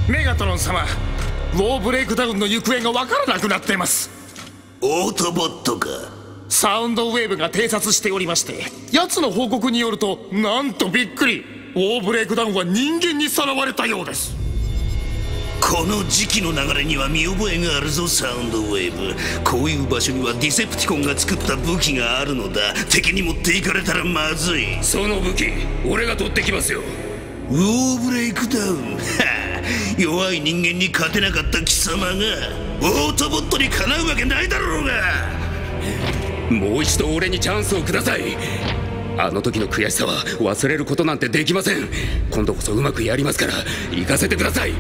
メガトロン様、ウォーブレイクダウンの行方が分からなくなっています。 オートボットか。 サウンドウェーブが偵察しておりまして、奴の報告によると、なんとびっくり、ウォーブレイクダウンは人間にさらわれたようです。 この時期の流れには見覚えがあるぞ、サウンドウェーブ。こういう場所にはディセプティコンが作った武器があるのだ。敵に持っていかれたらまずい。 その武器俺が取ってきますよ。 ウォーブレイクダウン、はあ、弱い人間に勝てなかった貴様がオートボットにかなうわけないだろうが。 もう一度俺にチャンスをください。あの時の悔しさは忘れることなんてできません。今度こそうまくやりますから行かせてください。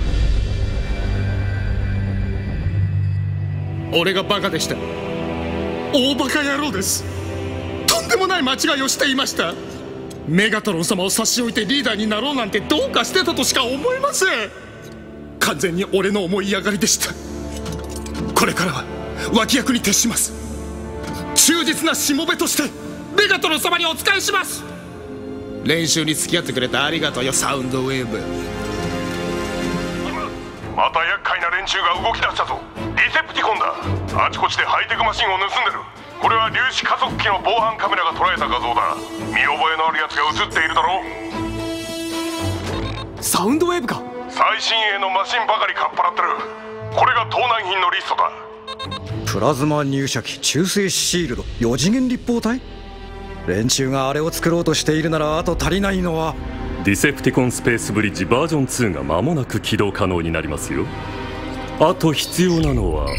俺がバカでした。大バカ野郎です。とんでもない間違いをしていました。メガトロン様を差し置いてリーダーになろうなんてどうかしてたとしか思えません。完全に俺の思い上がりでした。これからは脇役に徹します。忠実なしもべとしてメガトロン様にお仕えします。練習に付き合ってくれてありがとうよ、サウンドウェーブ。 また厄介な連中が動き出したぞ。ディセプティコンだ。あちこちでハイテクマシンを盗んでる。これは粒子加速器の防犯カメラが捉えた画像だ。見覚えのあるやつが映っているだろう。 サウンドウェーブか。 最新鋭のマシンばかりかっぱらってる。これが盗難品のリストだ。 プラズマ入射器、中性子シールド、4次元立方体。連中があれを作ろうとしているなら、あと足りないのはディセプティコンスペースブリッジバージョン2が間もなく起動可能になりますよ。あと必要なのは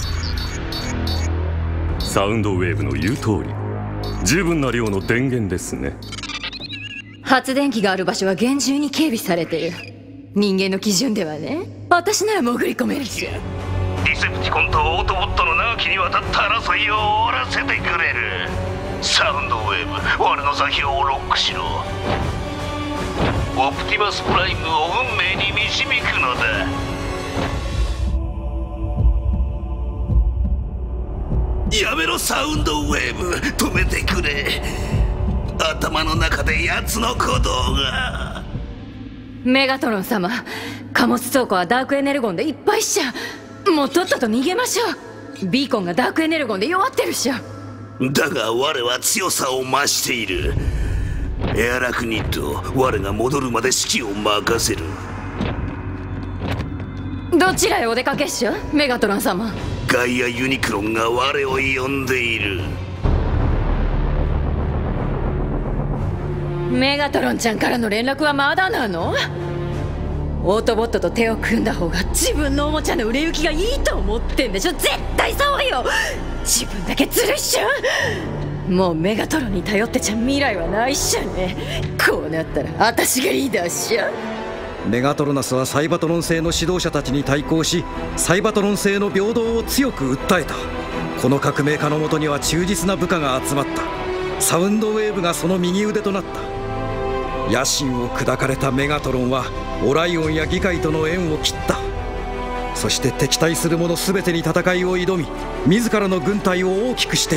サウンドウェーブの言う通り十分な量の電源ですね。 発電機がある場所は厳重に警備されてる。人間の基準ではね、私なら潜り込めるし。 ディセプティコンとオートボットの長きにわたった争いを終わらせてくれる。サウンドウェーブ、我の座標をロックしろ。オプティマスプライムを運命に導くのだ。やめろ、サウンドウェーブ、止めてくれ。頭の中で奴の鼓動が。 メガトロン様、貨物倉庫はダークエネルゴンでいっぱいっしょ。もうとっとと逃げましょう。ビーコンがダークエネルゴンで弱ってるっしょ。 だが我は強さを増している。エアラクニッド、我が戻るまで指揮を任せる。 どちらへお出かけっしょ、メガトロン様。 ガイアユニクロンが我を呼んでいる。 メガトロンちゃんからの連絡はまだなの？オートボットと手を組んだ方が自分のおもちゃの売れ行きがいいと思ってんでしょ。絶対そうよ。自分だけずるいっしょ。もうメガトロンに頼ってちゃ未来はないっしょね。こうなったら私がリーダーっしょ。 メガトロナスはサイバトロン製の指導者たちに対抗し、サイバトロン製の平等を強く訴えた。この革命家のもとには忠実な部下が集まった。サウンドウェーブがその右腕となった。野心を砕かれたメガトロンはオライオンや議会との縁を切った。そして敵対する者全てに戦いを挑み、自らの軍隊を大きくしていった。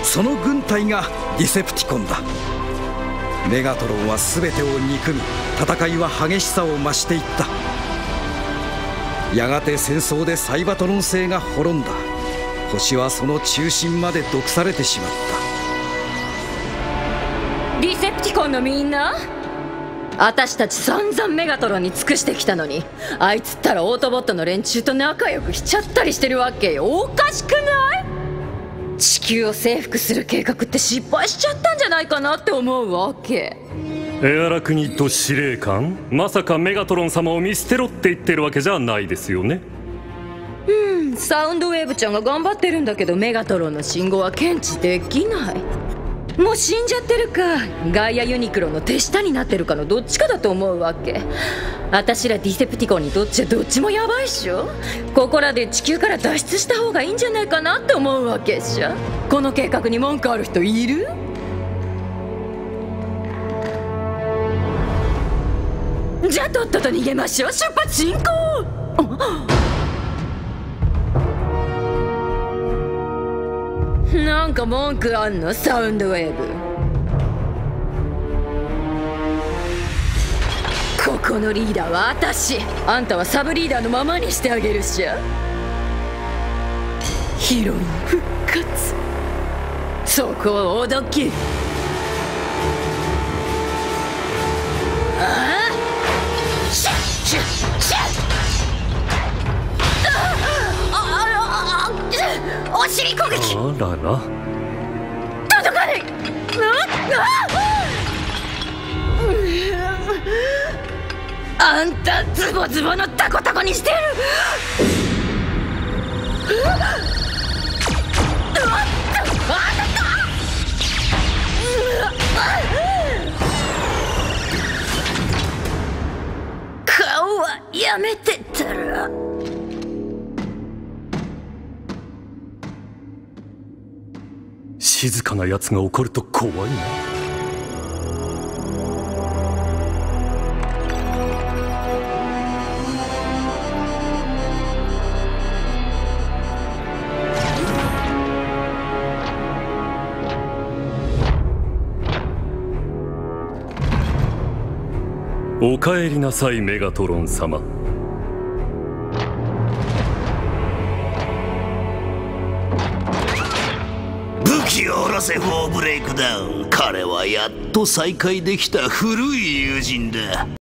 その軍隊がディセプティコンだ。メガトロンは全てを憎み、戦いは激しさを増していった。やがて戦争でサイバトロン星が滅んだ。星はその中心まで毒されてしまった。 ディセプティコンのみんな、私たち散々メガトロンに尽くしてきたのに、あいつったらオートボットの連中と仲良くしちゃったりしてるわけよ。おかしくない？地球を征服する計画って失敗しちゃったんじゃないかなって思うわけ。 エアラクニッド司令官、まさかメガトロン様を見捨てろって言ってるわけじゃないですよね。 サウンドウェーブちゃんが頑張ってるんだけど、メガトロンの信号は検知できない。もう死んじゃってるか、ガイアユニクロの手下になってるかのどっちかだと思うわけ。私らディセプティコンにとっちゃどっちもヤバいっしょ。ここらで地球から脱出した方がいいんじゃないかなって思うわけっしょ。この計画に文句ある人いる？じゃあとっとと逃げましょう。出発進行。なんか文句あんの、サウンドウェーブ？ここのリーダーは私。あんたはサブリーダーのままにしてあげるっしゃ。ヒロイン復活、そこをおどけ。ああ、シャッシャッシャッ。お尻攻撃。 あらら、 届かない。あんたズボズボのタコタコにしてる。顔はやめてたら。 静かなやつが怒ると怖いな。お帰りなさい、メガトロン様。 武器を下ろせ、フォーブレイクダウン。彼はやっと再会できた古い友人だ。